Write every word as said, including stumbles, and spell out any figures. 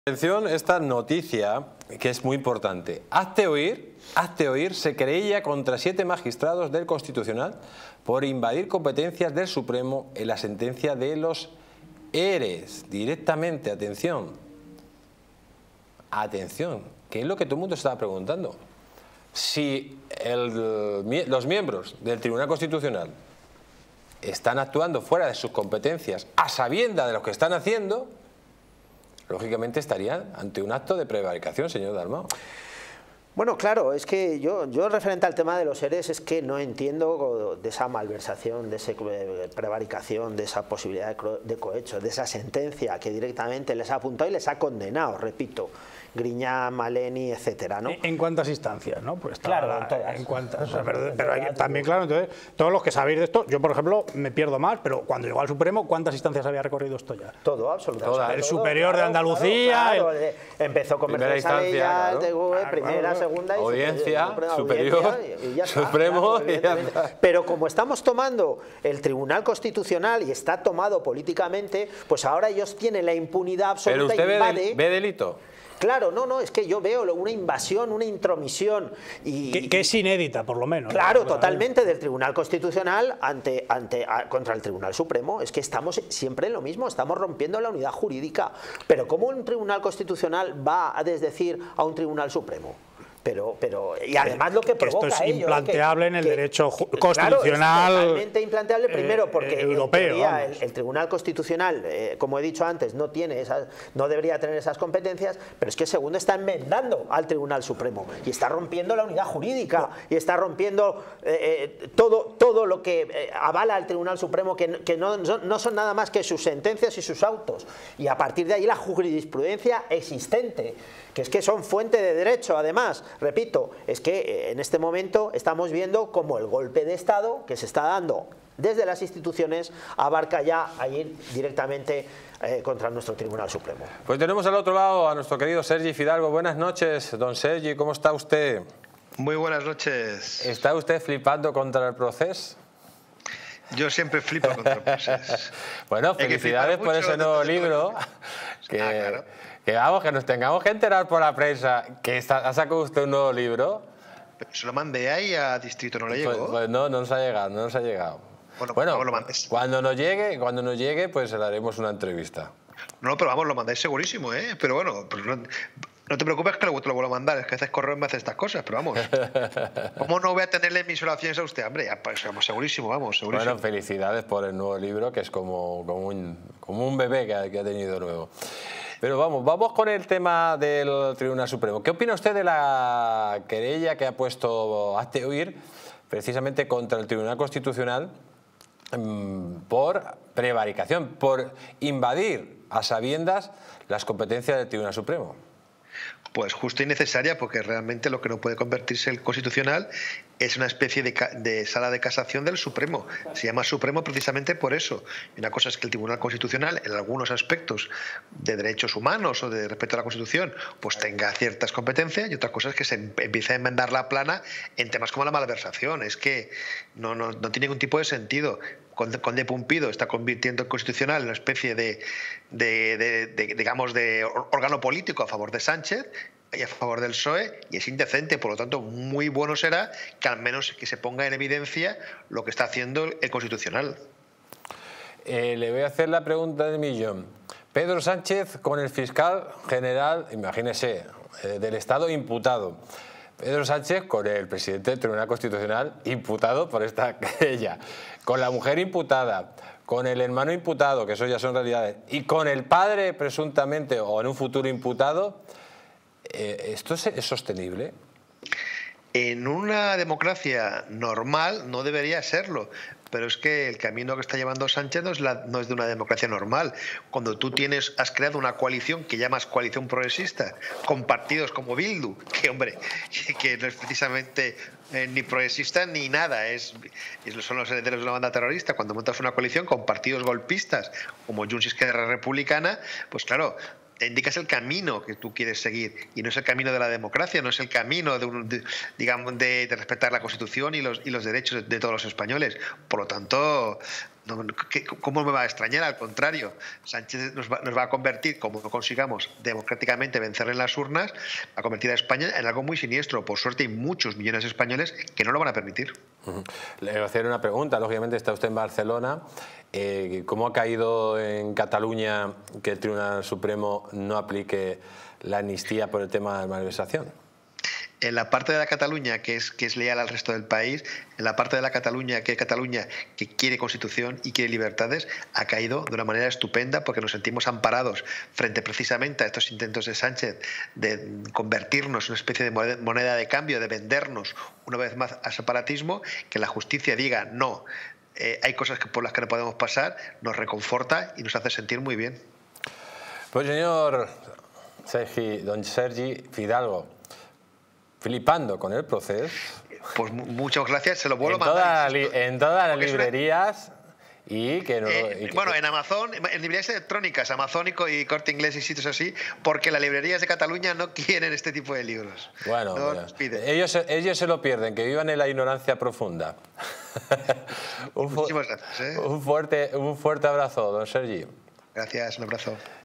Atención, esta noticia que es muy importante. Hazte oír, hazte oír, se querella contra siete magistrados del Constitucional por invadir competencias del Supremo en la sentencia de los ERES. Directamente, atención. Atención, que es lo que todo el mundo estaba preguntando. Si el, los miembros del Tribunal Constitucional están actuando fuera de sus competencias a sabiendas de lo que están haciendo, lógicamente estarían ante un acto de prevaricación, señor Dalmau. Bueno, claro, es que yo, yo referente al tema de los ERES es que no entiendo de esa malversación, de esa prevaricación, de esa posibilidad de cohecho, de esa sentencia que directamente les ha apuntado y les ha condenado, repito, Griñán, Maleni, etcétera, ¿no? ¿En cuántas instancias, no? Pues claro, en todas. En cuántas, o sea, pero, pero hay, también, claro, entonces, todos los que sabéis de esto, yo por ejemplo me pierdo más, pero cuando llegó al Supremo, ¿cuántas instancias había recorrido esto ya? Todo, absolutamente. Toda, el todo, superior claro, de Andalucía. Claro, claro, el... Empezó con Mercedes Aleyas, primera, segunda y audiencia, superior, superior, audiencia, y ya está, Supremo. claro, y ya está. Pero como estamos tomando el Tribunal Constitucional y está tomado políticamente, pues ahora ellos tienen la impunidad absoluta. Pero usted invade, ve, del, ve delito. Claro, no, no, es que yo veo una invasión, una intromisión. Y, que, que es inédita, por lo menos. Claro, ¿no? totalmente, del Tribunal Constitucional ante, ante, a, contra el Tribunal Supremo. Es que estamos siempre en lo mismo, estamos rompiendo la unidad jurídica. Pero ¿cómo un Tribunal Constitucional va a desdecir a un Tribunal Supremo? Pero, pero, y además lo que provoca esto es ello, implanteable que, en el que, derecho que, constitucional, claro, es totalmente implanteable, primero porque eh, europeo, en teoría, el, el Tribunal Constitucional, eh, como he dicho antes, no tiene esas, no debería tener esas competencias, pero es que segundo está enmendando al Tribunal Supremo y está rompiendo la unidad jurídica y está rompiendo eh, eh, todo, todo lo que eh, avala al Tribunal Supremo, que, que no, no son nada más que sus sentencias y sus autos, y a partir de ahí la jurisprudencia existente, que es que son fuente de derecho. Además, repito, es que en este momento estamos viendo como el golpe de Estado que se está dando desde las instituciones abarca ya a ir directamente eh, contra nuestro Tribunal Supremo. Pues tenemos al otro lado a nuestro querido Sergi Fidalgo. Buenas noches, don Sergi, ¿cómo está usted? Muy buenas noches. ¿Está usted flipando contra el proceso? Yo siempre flipo contra el proceso. Bueno, felicidades por ese nuevo libro. Que, ah, claro. que vamos, que nos tengamos que enterar por la prensa que está, ha sacado usted un nuevo libro. Pero se lo mandé ahí a Distrito, ¿no le llegó? Pues, pues no, no nos ha llegado, no nos ha llegado. Bueno, bueno vamos, lo mandes. Cuando nos llegue, cuando nos llegue, pues le haremos una entrevista. No, pero vamos, lo mandáis segurísimo, ¿eh? Pero bueno, pero no, no te preocupes que luego te lo vuelvo a mandar, es que a veces correo me hace estas cosas, pero vamos. ¿Cómo no voy a tenerle mis oraciones a usted? Hombre, ya, pues, vamos, segurísimo, vamos, segurísimo. Bueno, felicidades por el nuevo libro, que es como, como, un, como un bebé que ha, que ha tenido nuevo. Pero vamos, vamos con el tema del Tribunal Supremo. ¿Qué opina usted de la querella que ha puesto Hazte Oír precisamente contra el Tribunal Constitucional mmm, por prevaricación, por invadir a sabiendas las competencias del Tribunal Supremo? Pues justo y necesaria, porque realmente lo que no puede convertirse el Constitucional es una especie de, de sala de casación del Supremo. Se llama Supremo precisamente por eso. Y una cosa es que el Tribunal Constitucional, en algunos aspectos de derechos humanos o de respeto a la Constitución, pues tenga ciertas competencias, y otra cosa es que se empiece a enmendar la plana en temas como la malversación. Es que no, no, no tiene ningún tipo de sentido. Conde Pumpido está convirtiendo el Constitucional en una especie de, de, de, de, digamos, de órgano político a favor de Sánchez y a favor del P S O E, y es indecente. Por lo tanto, muy bueno será que al menos que se ponga en evidencia lo que está haciendo el Constitucional. Eh, le voy a hacer la pregunta del millón. Pedro Sánchez con el fiscal general, imagínese, eh, del Estado imputado. Pedro Sánchez con el presidente del Tribunal Constitucional imputado por esta querella, con la mujer imputada, con el hermano imputado, que eso ya son realidades, y con el padre presuntamente o en un futuro imputado. Eh, ¿esto es, es sostenible? En una democracia normal no debería serlo, pero es que el camino que está llevando Sánchez no es, la, no es de una democracia normal. Cuando tú tienes, has creado una coalición que llamas coalición progresista, con partidos como Bildu, que hombre, que no es precisamente eh, ni progresista ni nada, es, son los herederos de una banda terrorista. Cuando montas una coalición con partidos golpistas como Junts y Esquerra Republicana, pues claro, te indicas el camino que tú quieres seguir, y no es el camino de la democracia, no es el camino de, un, de digamos de, de respetar la Constitución y los, y los derechos de, de todos los españoles. Por lo tanto, No, ¿qué, ¿Cómo me va a extrañar? Al contrario, Sánchez nos va, nos va a convertir, como no consigamos democráticamente vencerle en las urnas, va a convertir a España en algo muy siniestro. Por suerte hay muchos millones de españoles que no lo van a permitir. Uh-huh. Le voy a hacer una pregunta. Lógicamente está usted en Barcelona. Eh, ¿Cómo ha caído en Cataluña que el Tribunal Supremo no aplique la amnistía por el tema de la malversación? En la parte de la Cataluña que es, que es leal al resto del país, en la parte de la Cataluña que Cataluña que quiere constitución y quiere libertades, ha caído de una manera estupenda porque nos sentimos amparados frente precisamente a estos intentos de Sánchez de convertirnos en una especie de moneda de cambio, de vendernos una vez más al separatismo, que la justicia diga no, eh, hay cosas que por las que no podemos pasar, nos reconforta y nos hace sentir muy bien. Pues señor Sergi, don Sergi Fidalgo, flipando con el proceso. Pues muchas gracias, se lo vuelvo en a mandar. Toda li, en todas las librerías y que no... Eh, y que, bueno, en Amazon, en librerías electrónicas, Amazónico y Corte Inglés y sitios así, porque las librerías de Cataluña no quieren este tipo de libros. Bueno, no bueno ellos, ellos se lo pierden, que vivan en la ignorancia profunda. un, Muchísimas gracias. ¿eh? Un, fuerte, un fuerte abrazo, don Sergi. Gracias, un abrazo.